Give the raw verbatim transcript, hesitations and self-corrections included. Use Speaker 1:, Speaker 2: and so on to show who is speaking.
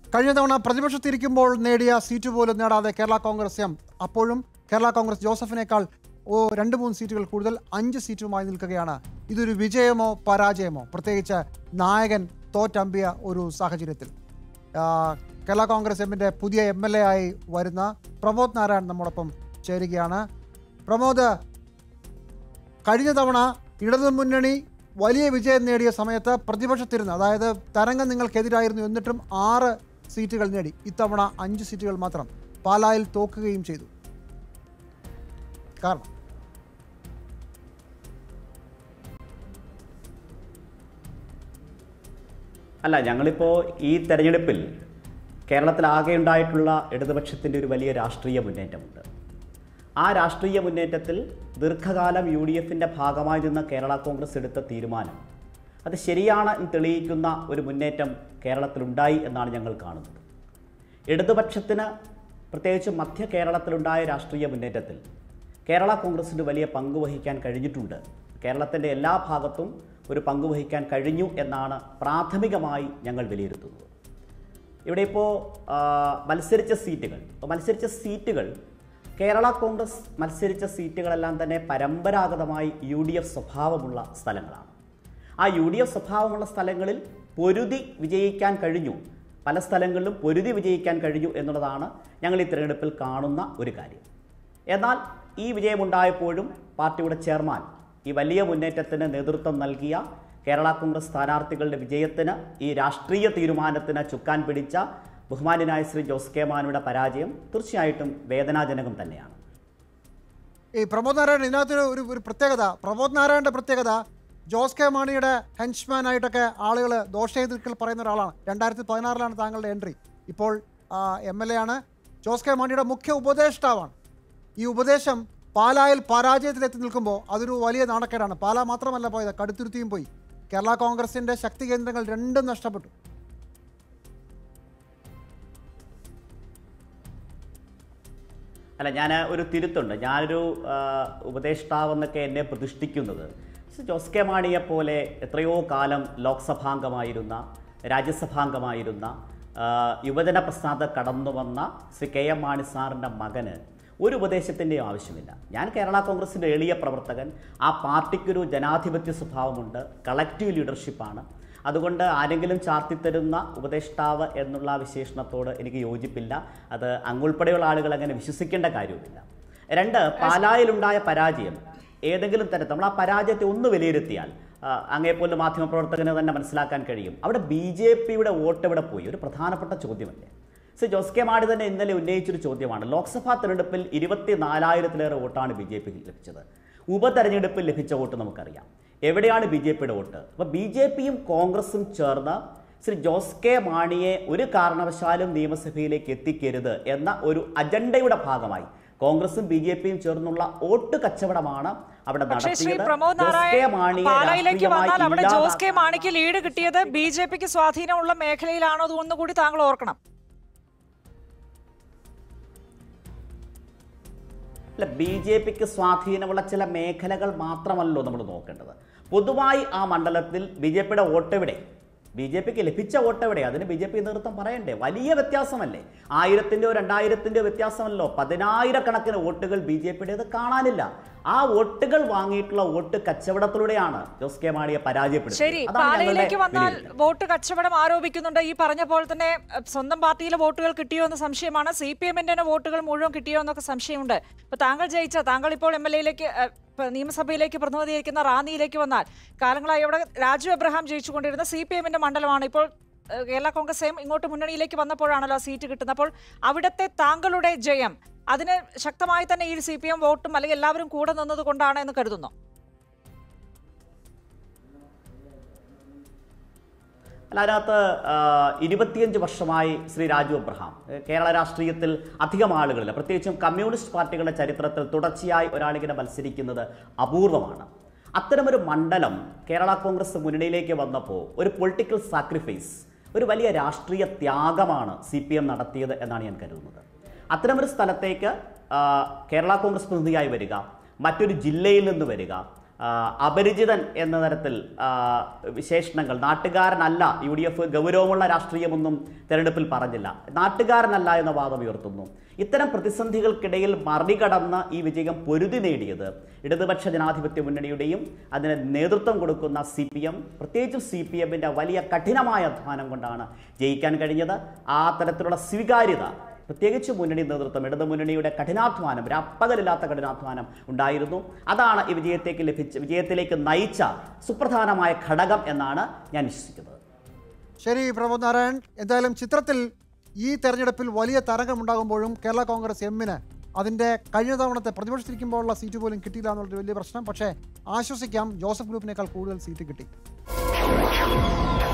Speaker 1: കഴിഞ്ഞ തവണ പ്രതിപക്ഷത്തിരിക്കുമ്പോൾ നേടിയ സീറ്റ് പോലും നേടാതെ കേരള കോൺഗ്രസ് എം അപ്പോഴും കേരള കോൺഗ്രസ് ജോസഫിനേക്കാൾ ഓ രണ്ട് മൂന്ന് സീറ്റുകൾ കൂടുതൽ അഞ്ച് സീറ്റുമായി നിൽക്കുകയാണ്. ഇതൊരു വിജയമോ പരാജയമോ, പ്രത്യേകിച്ച് നായകൻ തോറ്റമ്പിയ ഒരു സാഹചര്യത്തിൽ? കേരള കോൺഗ്രസ് എമ്മിൻ്റെ പുതിയ എം എൽ എ ആയി വരുന്ന പ്രമോദ് നാരായൺ നമ്മോടൊപ്പം ചേരുകയാണ്. പ്രമോദ്, കഴിഞ്ഞ തവണ ഇടതുമുന്നണി വലിയ വിജയം നേടിയ സമയത്ത് പ്രതിപക്ഷത്തിരുന്ന്, അതായത് തരംഗം നിങ്ങൾക്കെതിരായിരുന്നു, എന്നിട്ടും ആറ് സീറ്റുകൾ നേടി. ഇത്തവണ അഞ്ച് സീറ്റുകൾ മാത്രം. പാലായിൽ തോക്കുകയും ചെയ്തു. കാരണം
Speaker 2: അല്ല, ഞങ്ങളിപ്പോൾ ഈ തെരഞ്ഞെടുപ്പിൽ കേരളത്തിലാകെ ഉണ്ടായിട്ടുള്ള ഇടതുപക്ഷത്തിൻ്റെ ഒരു വലിയ രാഷ്ട്രീയ മുന്നേറ്റമുണ്ട്. ആ രാഷ്ട്രീയ മുന്നേറ്റത്തിൽ ദീർഘകാലം യു ഡി എഫിൻ്റെ ഭാഗമായി നിന്ന കേരള കോൺഗ്രസ് എടുത്ത തീരുമാനം അത് ശരിയാണ് എന്ന് തെളിയിക്കുന്ന ഒരു മുന്നേറ്റം കേരളത്തിലുണ്ടായി എന്നാണ് ഞങ്ങൾ കാണുന്നത്. ഇടതുപക്ഷത്തിന് പ്രത്യേകിച്ച് മധ്യ കേരളത്തിലുണ്ടായ രാഷ്ട്രീയ മുന്നേറ്റത്തിൽ കേരള കോൺഗ്രസിന് വലിയ പങ്ക് വഹിക്കാൻ കഴിഞ്ഞിട്ടുണ്ട്. കേരളത്തിൻ്റെ എല്ലാ ഭാഗത്തും ഒരു പങ്ക് വഹിക്കാൻ കഴിഞ്ഞു എന്നാണ് പ്രാഥമികമായി ഞങ്ങൾ വിലയിരുത്തുന്നത്. ഇവിടെ ഇപ്പോൾ മത്സരിച്ച സീറ്റുകൾ മത്സരിച്ച സീറ്റുകൾ കേരള കോൺഗ്രസ് മത്സരിച്ച സീറ്റുകളെല്ലാം തന്നെ പരമ്പരാഗതമായി യു ഡി എഫ് സ്വഭാവമുള്ള സ്ഥലങ്ങളാണ്. ആ യു ഡി എഫ് സ്വഭാവമുള്ള സ്ഥലങ്ങളിൽ പൊരുതി വിജയിക്കാൻ കഴിഞ്ഞു. പല സ്ഥലങ്ങളിലും പൊരുതി വിജയിക്കാൻ കഴിഞ്ഞു എന്നുള്ളതാണ് ഞങ്ങൾ ഈ തിരഞ്ഞെടുപ്പിൽ കാണുന്ന ഒരു കാര്യം. എന്നാൽ ഈ വിജയമുണ്ടായപ്പോഴും പാർട്ടിയുടെ ചെയർമാൻ ഈ വലിയ മുന്നേറ്റത്തിന് നേതൃത്വം നൽകിയ കേരള കോൺഗ്രസ് സ്ഥാനാർത്ഥികളുടെ വിജയത്തിന്, ഈ രാഷ്ട്രീയ തീരുമാനത്തിന് ചുക്കാൻ പിടിച്ച ബഹുമാന്യനായ ശ്രീ ജോസ് കെ മാണിയുടെ പരാജയം തീർച്ചയായിട്ടും വേദനാജനകം തന്നെയാണ്.
Speaker 1: ഈ പ്രമോദ് നാരായണൻ, ഇതിനകത്തൊരു ഒരു ഒരു പ്രത്യേകത, പ്രമോദ് നാരായണൻ്റെ പ്രത്യേകത, ജോസ് കെ മാണിയുടെ ഹെൻച്ച്മാനായിട്ടൊക്കെ ആളുകൾ ദോഷെതിർക്കൽ പറയുന്ന ഒരാളാണ്. രണ്ടായിരത്തി പതിനാറിലാണ് താങ്കളുടെ എൻട്രി. ഇപ്പോൾ എം എൽ എ ആണ്. ജോസ് കെ മാണിയുടെ മുഖ്യ ഉപദേഷ്ടാവാണ്. ഈ ഉപദേശം പാലായിൽ പരാജയത്തിലെത്തി നിൽക്കുമ്പോൾ അതൊരു വലിയ നാണക്കേടാണ്. പാലാ മാത്രമല്ല പോയത്, കടുത്തുരുത്തിയും പോയി. കേരള കോൺഗ്രസിൻ്റെ ശക്തി കേന്ദ്രങ്ങൾ രണ്ടും നഷ്ടപ്പെട്ടു.
Speaker 2: അല്ല, ഞാൻ ഒരു തിരുത്തുണ്ട്. ഞാനൊരു ഉപദേഷ്ടാവെന്നൊക്കെ എന്നെ പ്രതിഷ്ഠിക്കുന്നത് ജോസ് കെ മാണിയെ പോലെ എത്രയോ കാലം ലോക്സഭാംഗമായിരുന്ന, രാജ്യസഭാംഗമായിരുന്ന, യുവജന പ്രസ്ഥാനത്ത് കടന്നു വന്ന ശ്രീ കെ എം മാണി സാറിൻ്റെ മകന് ഒരു ഉപദേശത്തിൻ്റെയും ആവശ്യമില്ല. ഞാൻ കേരള കോൺഗ്രസിൻ്റെ എളിയ പ്രവർത്തകൻ. ആ പാർട്ടിക്കൊരു ജനാധിപത്യ സ്വഭാവമുണ്ട്, കളക്റ്റീവ് ലീഡർഷിപ്പാണ്. അതുകൊണ്ട് ആരെങ്കിലും ചാർത്തിത്തരുന്ന ഉപദേഷ്ടാവ് എന്നുള്ള വിശേഷണത്തോട് എനിക്ക് യോജിപ്പില്ല. അത് അങ്ങുൾപ്പെടെയുള്ള ആളുകൾ അങ്ങനെ വിശ്വസിക്കേണ്ട കാര്യവുമില്ല. രണ്ട്, പാലായിലുണ്ടായ പരാജയം ഏതെങ്കിലും തരത്തിൽ നമ്മൾ ആ പരാജയത്തെ ഒന്ന് വിലയിരുത്തിയാൽ അങ്ങേപ്പോലെ മാധ്യമപ്രവർത്തകന് തന്നെ മനസ്സിലാക്കാൻ കഴിയും. അവിടെ ബി ജെ പിയുടെ വോട്ട് എവിടെ പോയി? ഒരു പ്രധാനപ്പെട്ട ചോദ്യമല്ലേ. ശ്രീ ജോസ് കെ മാണി തന്നെ ഇന്നലെ ഉന്നയിച്ചൊരു ചോദ്യമാണ്. ലോക്സഭാ തെരഞ്ഞെടുപ്പിൽ ഇരുപത്തി നാലായിരത്തിലേറെ വോട്ടാണ് ബി ജെ പിക്ക് ലഭിച്ചത്. ഉപതെരഞ്ഞെടുപ്പിൽ ലഭിച്ച വോട്ട് നമുക്കറിയാം. എവിടെയാണ് ബി ജെ പിയുടെ വോട്ട്? അപ്പോൾ ബി ജെ പിയും കോൺഗ്രസും ചേർന്ന് ശ്രീ ജോസ് കെ മാണിയെ ഒരു കാരണവശാലും നിയമസഭയിലേക്ക് എത്തിക്കരുത് എന്ന ഒരു അജണ്ടയുടെ ഭാഗമായി കോൺഗ്രസും ബി ജെ പിയും ചേർന്നുള്ള വോട്ട് കച്ചവടമാണ് അവിടെ നടത്തിയത്.
Speaker 3: പാലായിലേക്ക് വന്നാൽ അവിടെ ജോസ് കെ മാണിക്ക് ലീഡ് കിട്ടിയത് ബി ജെ പിക്ക് സ്വാധീനമുള്ള മേഖലയിലാണോ എന്നുകൂടി താങ്കൾ ഓർക്കണം.
Speaker 2: അല്ല, ബി ജെ പിക്ക് സ്വാധീനമുള്ള ചില മേഖലകൾ മാത്രമല്ലോ നമ്മൾ നോക്കേണ്ടത്. പൊതുവായി ആ മണ്ഡലത്തിൽ ബി ജെ പിയുടെ വോട്ടെവിടെ, ബി ജെ പിക്ക് ലഭിച്ച വോട്ടെവിടെ, അതിന് ബി ജെ പി നേതൃത്വം പറയണ്ടേ? വലിയ വ്യത്യാസമല്ലേ? ആയിരത്തിൻ്റെയോ രണ്ടായിരത്തിൻ്റെയോ വ്യത്യാസമല്ലോ. പതിനായിരക്കണക്കിന് വോട്ടുകൾ ബി ജെ പിയുടേത് കാണാനില്ല. ആ വോട്ടുകൾ വാങ്ങിയിട്ടുള്ള വോട്ട് കച്ചവടത്തിലൂടെയാണ് ജോസ് കെ മാണിയെ പരാജയപ്പെടുന്നത്.
Speaker 3: ശരി, പാലയിലേക്ക് വന്നാൽ വോട്ട് കച്ചവടം ആരോപിക്കുന്നുണ്ട്. ഈ പറഞ്ഞ പോലെ തന്നെ സ്വന്തം പാർട്ടിയിലെ വോട്ടുകൾ കിട്ടിയോ എന്ന് സംശയമാണ്. സി പി എമ്മിന്റെ വോട്ടുകൾ മുഴുവൻ കിട്ടിയോ എന്നൊക്കെ സംശയമുണ്ട്. ഇപ്പൊ താങ്കൾ ജയിച്ച, താങ്കൾ ഇപ്പോൾ എം എൽ എയിലേക്ക് നിയമസഭയിലേക്ക് പ്രതിനിധീകരിക്കുന്ന റാന്നിയിലേക്ക് വന്നാൽ, കാലങ്ങളായി അവിടെ രാജു എബ്രഹാം ജയിച്ചുകൊണ്ടിരുന്ന സി പി എമ്മിന്റെ മണ്ഡലമാണ്. ഇപ്പോൾ കേരള കോൺഗ്രസ് എം ഇങ്ങോട്ട് മുന്നണിയിലേക്ക് വന്നപ്പോഴാണല്ലോ സീറ്റ് കിട്ടുന്നത്. അപ്പോൾ അവിടുത്തെ താങ്കളുടെ ജയം, അതിന് ശക്തമായി തന്നെ ഈ സി പി എം വോട്ടും അല്ലെങ്കിൽ എല്ലാവരും കൂടെ നിന്നത് കൊണ്ടാണ് എന്ന് കരുതുന്നു?
Speaker 2: അല്ല, അതിനകത്ത് ഇരുപത്തിയഞ്ച് വർഷമായി ശ്രീ രാജു എബ്രഹാം കേരള രാഷ്ട്രീയത്തിൽ അധികം ആളുകളില്ല, പ്രത്യേകിച്ചും കമ്മ്യൂണിസ്റ്റ് പാർട്ടികളുടെ ചരിത്രത്തിൽ തുടർച്ചയായി ഒരാളിങ്ങനെ മത്സരിക്കുന്നത് അപൂർവമാണ്. അത്തരമൊരു മണ്ഡലം കേരള കോൺഗ്രസ് മുന്നണിയിലേക്ക് വന്നപ്പോൾ ഒരു പൊളിറ്റിക്കൽ സാക്രിഫൈസ്, ഒരു വലിയ രാഷ്ട്രീയ ത്യാഗമാണ് സി പി എം നടത്തിയത് എന്നാണ് ഞാൻ കരുതുന്നത്. അത്തരമൊരു സ്ഥലത്തേക്ക് കേരള കോൺഗ്രസ് പ്രതിനിധിയായി വരിക, മറ്റൊരു ജില്ലയിൽ നിന്ന് വരിക, അപരിചിതൻ എന്ന തരത്തിൽ വിശേഷണങ്ങൾ, നാട്ടുകാരനല്ല, യു ഡി എഫ് ഗൗരവമുള്ള രാഷ്ട്രീയമൊന്നും തെരഞ്ഞെടുപ്പിൽ പറഞ്ഞില്ല, നാട്ടുകാരനല്ല എന്ന വാദം ഉയർത്തുന്നു. ഇത്തരം പ്രതിസന്ധികൾക്കിടയിൽ മറികടന്ന് ഈ വിജയം പൊരുതി നേടിയത് ഇടതുപക്ഷ ജനാധിപത്യ മുന്നണിയുടെയും അതിന് നേതൃത്വം കൊടുക്കുന്ന സി പി എം, പ്രത്യേകിച്ചും സി പി എമ്മിൻ്റെ വലിയ കഠിനമായ അധ്വാനം കൊണ്ടാണ് ജയിക്കാൻ കഴിഞ്ഞത്. ആ തരത്തിലുള്ള സ്വീകാര്യത പ്രത്യേകിച്ച് മുന്നണി നേതൃത്വം, ഇടതു മുന്നണിയുടെ കഠിനാധ്വാനം, രാപ്പകലില്ലാത്ത കഠിനാധ്വാനം ഉണ്ടായിരുന്നു. അതാണ് ഈ വിജയത്തേക്ക് ലഭിച്ച വിജയത്തിലേക്ക് നയിച്ച സുപ്രധാനമായ ഘടകം എന്നാണ് ഞാൻ വിശ്വസിക്കുന്നത്.
Speaker 1: ശരി പ്രമോദ് നാരായൺ, എന്തായാലും ചിത്രത്തിൽ ഈ തെരഞ്ഞെടുപ്പിൽ വലിയ തരംഗമുണ്ടാകുമ്പോഴും കേരള കോൺഗ്രസ് എമ്മിന് അതിൻ്റെ കഴിഞ്ഞ തവണത്തെ പ്രതിപക്ഷത്തിരിക്കുമ്പോഴുള്ള സീറ്റ് പോലും കിട്ടിയില്ല എന്നുള്ളൊരു വലിയ പ്രശ്നം. പക്ഷേ ആശ്വസിക്കാം, ജോസഫ് ഗ്രൂപ്പിനേക്കാൾ കൂടുതൽ സീറ്റ് കിട്ടി.